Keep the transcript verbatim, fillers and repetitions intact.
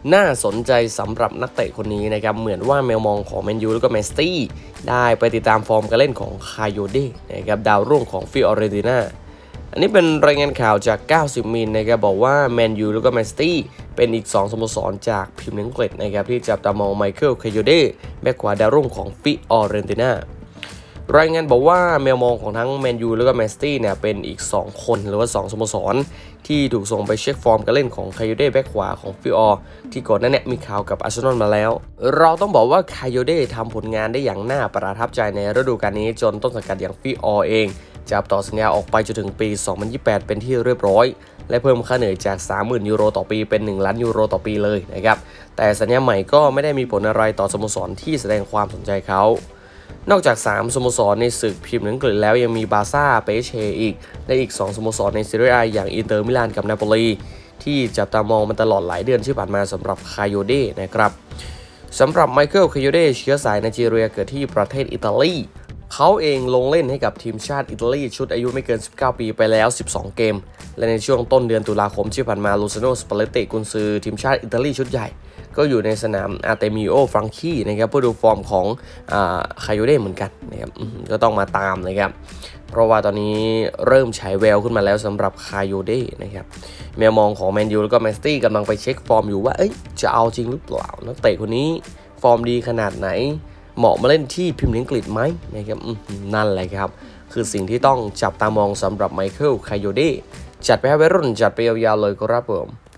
น่าสนใจสำหรับนักเตะคนนี้นะครับเหมือนว่าแมวมองของแมนยูแล้วก็แมนซิตี้ได้ไปติดตามฟอร์มการเล่นของคาโยเดนะครับดาวรุ่งของฟิออเรติน่าอันนี้เป็นรายงานข่าวจากเก้าสิบมิลนะครับบอกว่าแมนยูแล้วก็แมนซิตี้เป็นอีกสองสโมสรจากพรีเมียร์ลีกนะครับที่จับตามองไมเคิลคาโยเดแบ็คขวาดาวรุ่งของฟิออเรติน่ารายงานบอกว่าแมวมองของทั้งแมนยูแล้วก็แมนซิตี้เนี่ยเป็นอีกสองคนหรือว่าสองสโมสรที่ถูกส่งไปเช็คฟอร์มการเล่นของคาโยเดแบ็คขวาของฟิออที่ก่อนหน้านี้มีข่าวกับอาร์เซนอลมาแล้วเราต้องบอกว่าคาโยเดทำผลงานได้อย่างน่าประทับใจในฤดูกาลนี้จนต้นสังกัดอย่างฟิออเองจับต่อสัญญาออกไปจนถึงปีสองพันยี่สิบแปดเป็นที่เรียบร้อยและเพิ่มค่าเหนื่อยจาก สามหมื่น ยูโรต่อปีเป็นหนึ่งล้านยูโรต่อปีเลยนะครับแต่สัญญาใหม่ก็ไม่ได้มีผลอะไรต่อสโมสรที่แสดงความสนใจเขานอกจากสามสโมสรในศึกพรีเมียร์ลีกแล้วยังมีบาร์ซ่าเปเชอีกและอีกสองสโมสรในซีเรียอาอย่างอินเตอร์มิลานกับนาโปลีที่จับตามองมันตลอดหลายเดือนที่ผ่านมาสำหรับคาโยเดนะครับสำหรับไมเคิลคาโยเดเชื้อสายไนจีเรียเกิดที่ประเทศอิตาลีเขาเองลงเล่นให้กับทีมชาติอิตาลีชุดอายุไม่เกินสิบเก้าปีไปแล้วสิบสองเกมและในช่วงต้นเดือนตุลาคมที่ผ่านมาลูซาโนสปาเลตติกุนซือทีมชาติอิตาลีชุดใหญ่ก็อยู่ในสนามอาร์เตมิโอฟรังคีนะครับเพื่อดูฟอร์มของคาโยเดเหมือนกันนะครับก็ต้องมาตามนะครับเพราะว่าตอนนี้เริ่มฉายแววขึ้นมาแล้วสำหรับคาโยเดนะครับแมวมองของแมนยูแล้วก็แมนซิตี้กำลังไปเช็คฟอร์มอยู่ว่าเอ้ยจะเอาจริงหรือเปล่านักเตะคนนี้ฟอร์มดีขนาดไหนเหมาะมาเล่นที่พรีเมียร์ลีกไหมนะครับนั่นแหละครับคือสิ่งที่ต้องจับตามองสำหรับไมเคิลคาโยเดจัดไปให้วัยรุ่นจัดไปยาวๆเลยครับผม